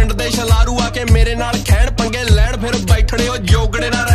पिंड दे शलारू आके मेरे नाल खैण पंगे लैण फिर बैठड़े ओ जोगड़े ना